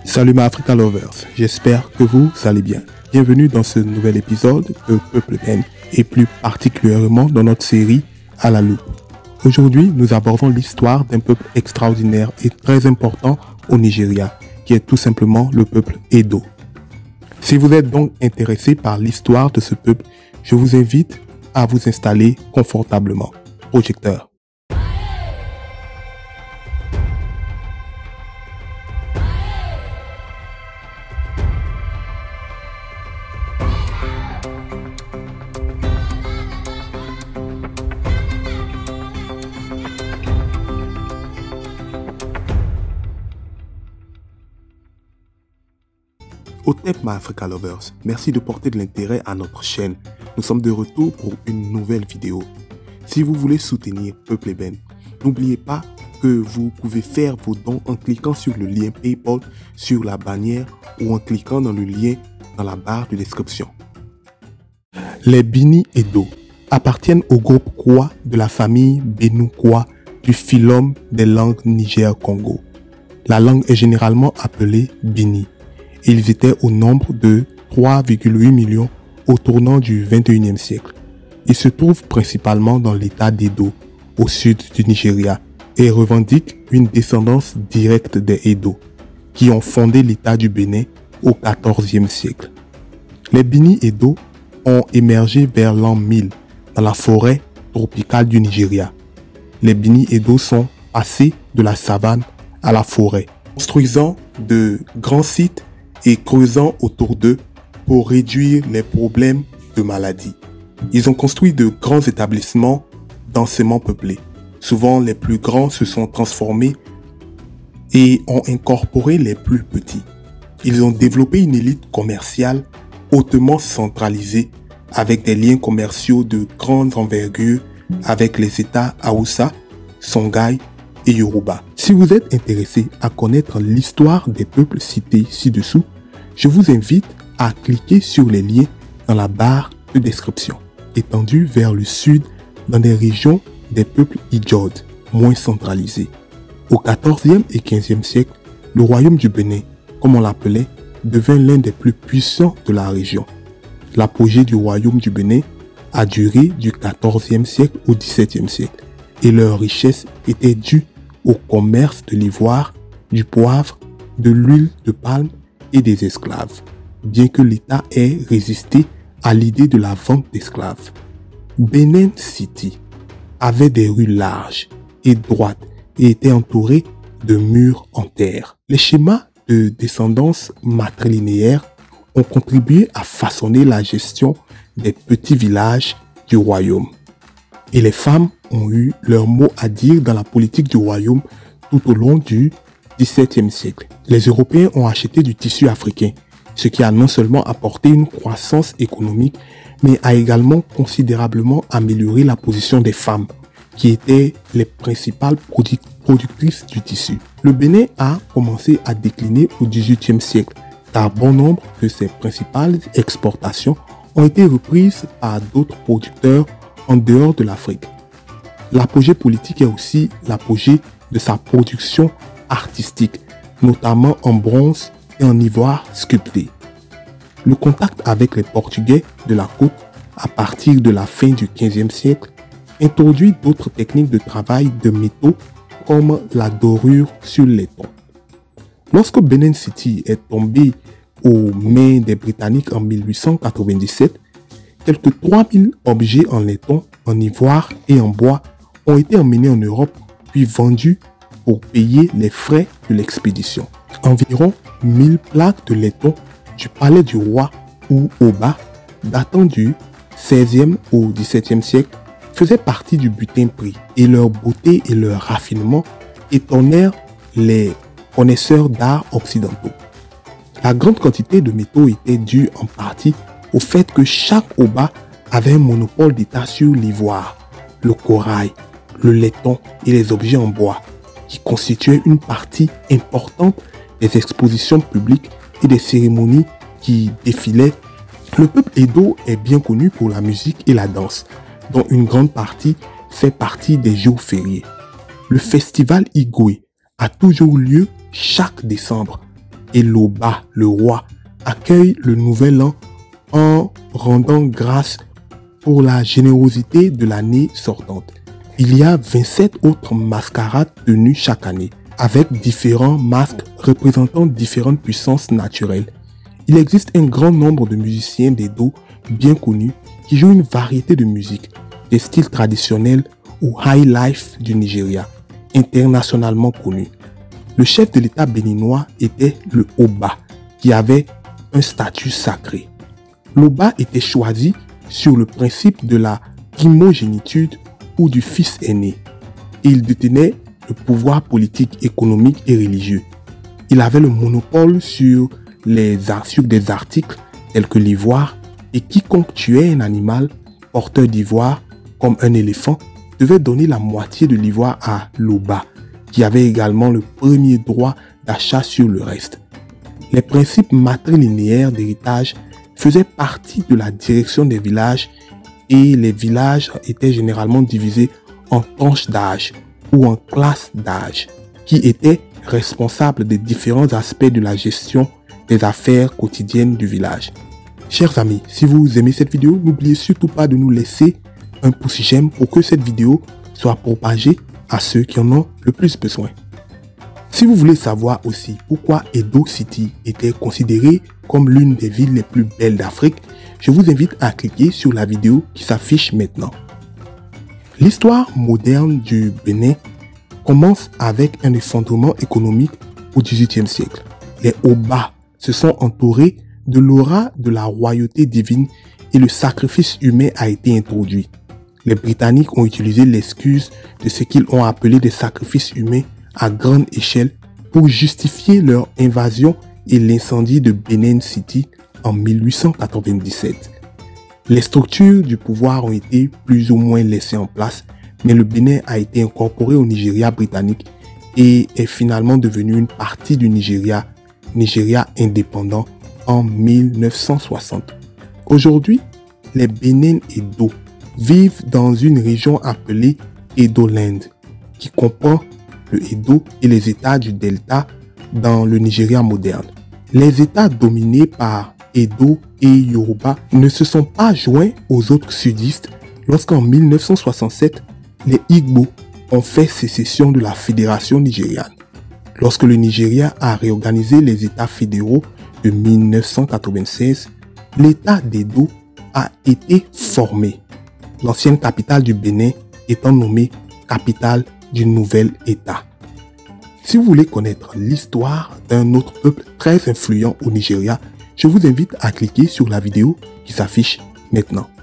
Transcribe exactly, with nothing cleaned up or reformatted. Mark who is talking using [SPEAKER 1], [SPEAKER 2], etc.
[SPEAKER 1] Salut ma Africa Lovers, j'espère que vous allez bien. Bienvenue dans ce nouvel épisode de Peuple Ben et plus particulièrement dans notre série à la loupe. Aujourd'hui, nous abordons l'histoire d'un peuple extraordinaire et très important au Nigeria, qui est tout simplement le peuple Edo. Si vous êtes donc intéressé par l'histoire de ce peuple, je vous invite à vous installer confortablement. Projecteur. Au Tep ma Africa Lovers, merci de porter de l'intérêt à notre chaîne. Nous sommes de retour pour une nouvelle vidéo. Si vous voulez soutenir Peuple Ben, n'oubliez pas que vous pouvez faire vos dons en cliquant sur le lien PayPal sur la bannière ou en cliquant dans le lien dans la barre de description. Les Bini Edo appartiennent au groupe Kwa de la famille Benue-Kwa du phylum des langues Niger-Congo. La langue est généralement appelée Bini. Ils étaient au nombre de trois virgule huit millions au tournant du vingt et unième siècle. Ils se trouvent principalement dans l'état d'Edo, au sud du Nigeria, et revendiquent une descendance directe des Edo, qui ont fondé l'état du Bénin au quatorzième siècle. Les Bini Edo ont émergé vers l'an mille dans la forêt tropicale du Nigeria. Les Bini Edo sont passés de la savane à la forêt, construisant de grands sites et creusant autour d'eux pour réduire les problèmes de maladie. Ils ont construit de grands établissements densément peuplés. Souvent, les plus grands se sont transformés et ont incorporé les plus petits. Ils ont développé une élite commerciale hautement centralisée avec des liens commerciaux de grande envergure avec les États Hausa, Songhai et Yoruba. Si vous êtes intéressé à connaître l'histoire des peuples cités ci-dessous, je vous invite à cliquer sur les liens dans la barre de description. Étendus vers le sud dans des régions des peuples Idjod, moins centralisés. Au quatorzième et quinzième siècle, le royaume du Bénin, comme on l'appelait, devint l'un des plus puissants de la région. L'apogée du royaume du Bénin a duré du quatorzième siècle au dix-septième siècle et leur richesse était due au commerce de l'ivoire, du poivre, de l'huile de palme et des esclaves, bien que l'État ait résisté à l'idée de la vente d'esclaves. Benin City avait des rues larges et droites et était entouré de murs en terre. Les schémas de descendance matrilinéaire ont contribué à façonner la gestion des petits villages du royaume. Et les femmes ont eu leur mot à dire dans la politique du royaume tout au long du dix-septième siècle. Les Européens ont acheté du tissu africain, ce qui a non seulement apporté une croissance économique, mais a également considérablement amélioré la position des femmes, qui étaient les principales produc- productrices du tissu. Le Bénin a commencé à décliner au dix-huitième siècle, car bon nombre de ses principales exportations ont été reprises par d'autres producteurs en dehors de l'Afrique. L'apogée politique est aussi l'apogée de sa production artistique, notamment en bronze et en ivoire sculpté. Le contact avec les Portugais de la côte à partir de la fin du quinzième siècle introduit d'autres techniques de travail de métaux comme la dorure sur laiton. Lorsque Benin City est tombé aux mains des Britanniques en mille huit cent quatre-vingt-dix-sept, quelques trois mille objets en laiton, en ivoire et en bois ont été emmenés en Europe puis vendus pour payer les frais de l'expédition. Environ mille plaques de laiton du palais du roi ou Oba, datant du seizième au dix-septième siècle, faisaient partie du butin pris et leur beauté et leur raffinement étonnèrent les connaisseurs d'art occidentaux. La grande quantité de métaux était due en partie au fait que chaque Oba avait un monopole d'État sur l'ivoire, le corail, le laiton et les objets en bois, qui constituaient une partie importante des expositions publiques et des cérémonies qui défilaient. Le peuple Edo est bien connu pour la musique et la danse, dont une grande partie fait partie des jours fériés. Le festival Igwe a toujours lieu chaque décembre et l'Oba, le roi, accueille le nouvel an en rendant grâce pour la générosité de l'année sortante. Il y a vingt-sept autres mascarades tenues chaque année, avec différents masques représentant différentes puissances naturelles. Il existe un grand nombre de musiciens d'Edo bien connus qui jouent une variété de musique, des styles traditionnels ou high life du Nigeria, internationalement connus. Le chef de l'État béninois était le Oba, qui avait un statut sacré. L'Oba était choisi sur le principe de la primogéniture ou du fils aîné. Et il détenait le pouvoir politique, économique et religieux. Il avait le monopole sur, les, sur des articles tels que l'ivoire, et quiconque tuait un animal porteur d'ivoire, comme un éléphant, devait donner la moitié de l'ivoire à l'Oba, qui avait également le premier droit d'achat sur le reste. Les principes matrilinéaires d'héritage faisaient partie de la direction des villages et les villages étaient généralement divisés en tranches d'âge ou en classes d'âge qui étaient responsables des différents aspects de la gestion des affaires quotidiennes du village. Chers amis, si vous aimez cette vidéo, n'oubliez surtout pas de nous laisser un pouce j'aime pour que cette vidéo soit propagée à ceux qui en ont le plus besoin. Si vous voulez savoir aussi pourquoi Edo City était considérée comme l'une des villes les plus belles d'Afrique, je vous invite à cliquer sur la vidéo qui s'affiche maintenant. L'histoire moderne du Bénin commence avec un effondrement économique au dix-huitième siècle. Les Oba se sont entourés de l'aura de la royauté divine et le sacrifice humain a été introduit. Les Britanniques ont utilisé l'excuse de ce qu'ils ont appelé des sacrifices humains à grande échelle pour justifier leur invasion et l'incendie de Benin City en mille huit cent quatre-vingt-dix-sept. Les structures du pouvoir ont été plus ou moins laissées en place, mais le Bénin a été incorporé au Nigeria britannique et est finalement devenu une partie du Nigeria, Nigeria indépendant en mille neuf cent soixante. Aujourd'hui, les Bénin Edo vivent dans une région appelée Edoland, qui comprend le Edo et les États du Delta dans le Nigeria moderne. Les États dominés par Edo et Yoruba ne se sont pas joints aux autres sudistes lorsqu'en mille neuf cent soixante-sept, les Igbo ont fait sécession de la fédération nigériane. Lorsque le Nigeria a réorganisé les États fédéraux de mille neuf cent quatre-vingt-seize, l'État d'Edo a été formé, l'ancienne capitale du Bénin étant nommée capitale du nouvel État. Si vous voulez connaître l'histoire d'un autre peuple très influent au Nigeria, je vous invite à cliquer sur la vidéo qui s'affiche maintenant.